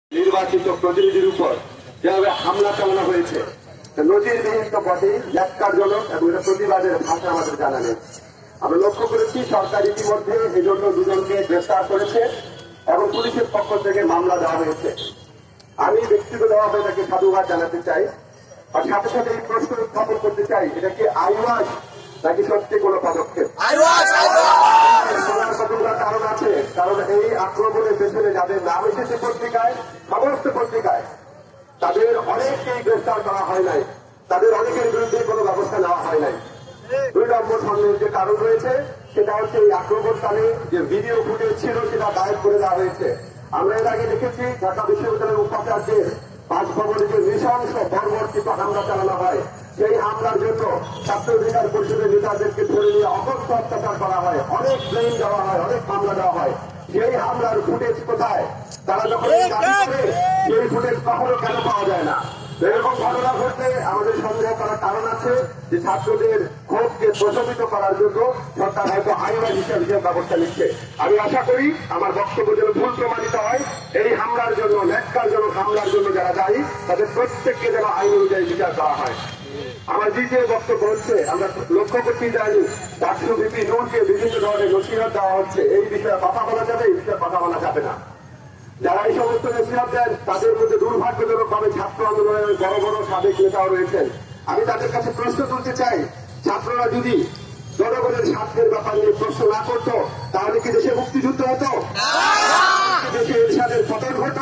নির্বাচিত প্রতিনিধির উপর যেভাবে হামলা চালানো হয়েছে নজিরবিহীন তো বটেই, ন্যাক্কারজনক এবং এটা প্রতিবাদের ভাষা আমাদের জানা নেই। আমরা লক্ষ্য করেছি সরকার ইতিমধ্যে এজন্য দুজনকে গ্রেফতার করেছে এবং পুলিশের পক্ষ থেকে মামলা দেওয়া হয়েছে। আমি ব্যক্তিগতভাবে তাকে সাধুবাদ জানাতে চাই, আর সাথে সাথে এই প্রশ্ন উত্থাপন করতে চাই, এটা কি আইওয়াজ নাকি সত্যি কোনো পদক্ষেপ? কতগুলো কারণ আছে, কারণ এই আক্রমণের পেছনে যাদের নাম এসেছে পত্রিকায়, সমস্ত পত্রিকায়, তাদের অনেককেই গ্রেফতার করা হয় নাই, তাদের অনেকের বিরুদ্ধে কোনো ব্যবস্থা নেওয়া হয় নাই। 2 নম্বর সন্দেহের যে কারণ রয়েছে সেটা হচ্ছে এই আক্রমণকালে যে ভিডিও ফুটেজ ছিল সেটা গায়েব করে দেওয়া হয়েছে। আমরা এর আগে দেখেছি ঢাকা বিশ্ববিদ্যালয়ের উপাচার্যের বাসভবনে যে নৃশংস বর্বরচিত হামলা চালানো হয়, সেই হামলার জন্য ছাত্র অধিকার পরিষদের নেতাদেরকে ধরে নিয়ে অকথ্য অত্যাচার করা হয়, অনেক ব্লেম দেওয়া হয়, অনেক মামলা দেওয়া হয়। সেই হামলার ফুটেজ কোথায়? তারা যখন সেই ফুটেজ কখনো কেন পাওয়া যায় না? এরকম ঘটনা ঘটলে আমাদের সন্দেহ করার কারণ আছে যে ছাত্রদের ক্ষোভকে প্রশমিত করার জন্য সরকার হয়তো আইওয়াজ হিসেবে ব্যবস্থা নিচ্ছে। আমি আশা করি আমার বক্তব্য যেন ভুল প্রমাণিত হয়। এই হামলার জন্য, ন্যাক্কারজনক হামলার জন্য যারা দায়ী তাদের প্রত্যেককে যেন আইন অনুযায়ী বিচার দেওয়া হয়। আমার দ্বিতীয় বক্তব্য হচ্ছে, আমরা লক্ষ্য করতে জানি ডাক্তার ভিপি নূরকে বিভিন্ন ধরনের নসিহত দেওয়া হচ্ছে। এই বিষয়ে কথা বলা যাবে, এই বিষয়ে কথা বলা যাবে না। যারা এই সমস্ত নসিহত দেন তাদের মধ্যে দুর্ভাগ্যজনকভাবে ছাত্র আন্দোলনের বড় বড় সাবেক নেতাও রয়েছেন। আমি তাদের কাছে প্রশ্ন তুলতে চাই, ছাত্ররা যদি জনগণের স্বার্থের ব্যাপার নিয়ে প্রশ্ন না করতো তাহলে কি দেশে মুক্তিযুদ্ধ হতো? দেশে এরশাদের পতন হতো?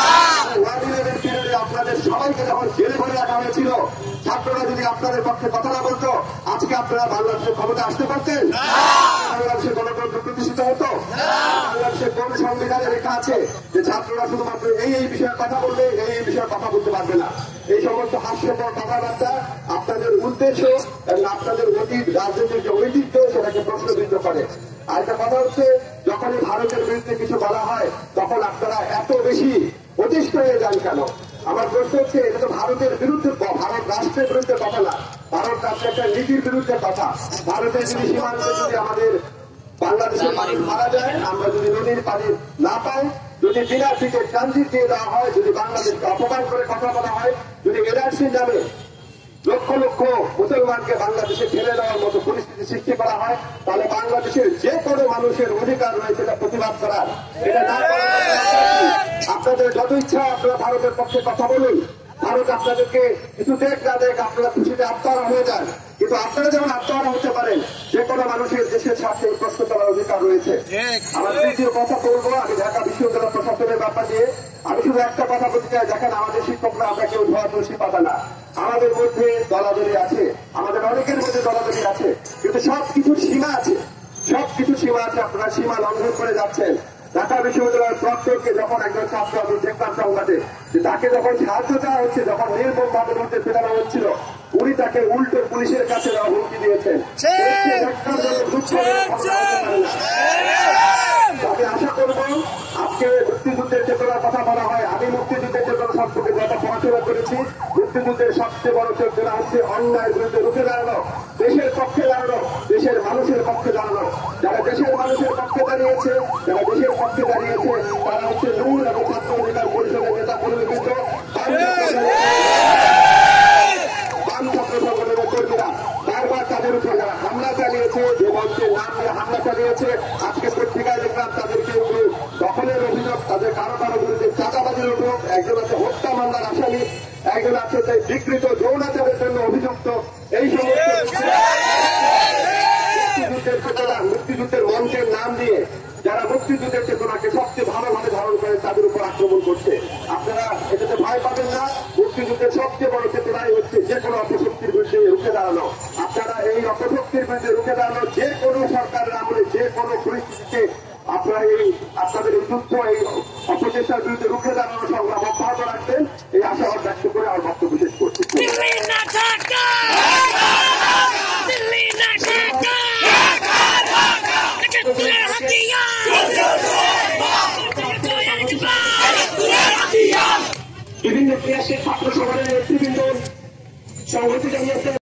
1/11 পিরিয়ডে আপনাদের সবাইকে যখন জেলে ভরে রাখা হয়েছিল, ছাত্ররা যদি আপনাদের পক্ষে কথা না বলতো আজকে আপনারা বাংলাদেশের ক্ষমতা আসতে পারতেন? বাংলাদেশের গণতন্ত্র প্রতিষ্ঠিত হতো? বাংলাদেশের কোন সংবিধানে লেখা আছে যে ছাত্ররা শুধুমাত্র এই বিষয়ে কথা বলবে, এই বিষয়ে কথা বলতে পারবে না? এই সমস্ত হাস্যকর কথাবার্তা আপনাদের উদ্দেশ্য এবং আপনাদের অতীত রাজনৈতিক যে ঐতিহ্য সেটাকে প্রশ্নবিদ্ধ করে। আর একটা কথা হচ্ছে, যখনই ভারতের বিরুদ্ধে কিছু বলা হয় তখন আপনারা এত বেশি অতিষ্ঠ হয়ে যান কেন? আমার প্রশ্ন হচ্ছে, এটা তো ভারতের বিরুদ্ধে, ভারত রাষ্ট্রের বিরুদ্ধে কথা না, ভারত রাষ্ট্রের একটা নীতির বিরুদ্ধে কথা। ভারতের যদি সীমান্তে যদি আমাদের বাংলাদেশের পানি মারা যায়, আমরা যদি নদীর পানি না পাই, যদি বিনা টিকিট ট্রানজিট দিয়ে দেওয়া হয়, যদি বাংলাদেশকে অপমান করে কথা বলা হয়, যদি এনআরসি নামে লক্ষ লক্ষ মুসলমানকে বাংলাদেশে ফেলে দেওয়ার মতো পরিস্থিতি সৃষ্টি করা হয়, তাহলে বাংলাদেশের যে কোনো মানুষের অধিকার রয়েছে এটা প্রতিবাদ করার। এটা না করার আপনাদের যত ইচ্ছা আপনারা ভারতের পক্ষে কথা বলুন, ভারত আপনাদেরকে কিছু দেখ না দেখ আপনারা খুশিতে আত্মহারা হয়ে যান, কিন্তু আপনারা যেমন আত্মহারা হতে পারেন, যে কোনো মানুষের দেশের স্বার্থে প্রশ্ন করার অধিকার রয়েছে। আমার তৃতীয় কথা বলবো, আমি ঢাকা বিশ্ববিদ্যালয় প্রশাসনের ব্যাপার নিয়ে আমি শুধু একটা কথা বলতে চাই, দেখেন আমাদের শিক্ষকরা আমরা কেউ ধোয়া তুলসী পাতা না, আমাদের মধ্যে দলাদলি আছে, আমাদের অনেকের মধ্যে দলাদলি আছে, কিন্তু সবকিছুর সীমা আছে, সবকিছুর সীমা আছে। আপনারা সীমা লঙ্ঘন করে যাচ্ছেন। ঢাকা বিশ্ববিদ্যালয়ের প্রক্টরকে যখন একজন ছাত্র, আমি দেখলাম সংবাদে যে তাকে যখন সাহায্য দেওয়া হচ্ছে, যখন নির্মম ভাবে মধ্যে ফেরানো হচ্ছিল, উনি তাকে উল্টো পুলিশের কাছে হুমকি দিয়েছেন। আমি আশা করব আজকে মুক্তিযুদ্ধের চেতনার কথা বলা হয়, আমি মুক্তিযুদ্ধের চেতনা সম্পর্কে যত পড়াশোনা করেছি, মুক্তিযুদ্ধের সবচেয়ে বড় চেতনা হচ্ছে অন্যায়ের বিরুদ্ধে রুখে দাঁড়ানো, দেশের পক্ষে দাঁড়ানো, দেশের মানুষের পক্ষে দাঁড়ানো। যারা দেশের মানুষের পক্ষে দাঁড়িয়েছে, যারা দেশের পক্ষে দাঁড়িয়েছে, তারা হচ্ছে নূর এবং ছাত্র অধিকার পরিষদের নেতা পরিবেশিত বাম ছাত্র সংগঠনের কর্মীরা বারবার তাদের উপর যারা হামলা চালিয়েছে, যে মঞ্চের নাম নিয়ে হামলা চালিয়েছে, আজকে পত্রিকায় দেখলাম তাদেরকে দখলের অভিযোগ, তাদের কারো কারো বিরুদ্ধে চাঁদাবাজির অভিযোগ, একজন আছে হত্যা মামলার আসামি, একজন আছে বিকৃত যৌনাচারের জন্য অভিযুক্ত। এই সমস্ত মুক্তিযুদ্ধের চেতনা, মুক্তিযুদ্ধের মঞ্চের নাম দিয়ে যারা মুক্তিযুদ্ধের চেতনাকে সবচেয়ে ভালোভাবে ধারণ করে তাদের উপর আক্রমণ করছে। আপনারা এটাতে ভয় পাবেন না, মুক্তিযুদ্ধের সবচেয়ে বড় চেতনাই হচ্ছে যে কোনো অপশক্তির বিরুদ্ধে রুখে দাঁড়ানো। আপনারা এই অপশক্তির বিরুদ্ধে রুখে দাঁড়ানো, যে কোনো সরকারের আমলে যে কোনো পরিস্থিতিতে আপনারা আপনাদের এই যুদ্ধ, এই অপচেষ্টার বিরুদ্ধে রুখে দাঁড়ানোর সংগ্রাম অব্যাহত রাখবেন, এই আশাবাদ ব্যক্ত করে আমার বক্তব্য শেষ করছি। বিভিন্ন ক্রিয়াশীল ছাত্র সমাজের নেতৃবৃন্দ সংহতি জানিয়েছে।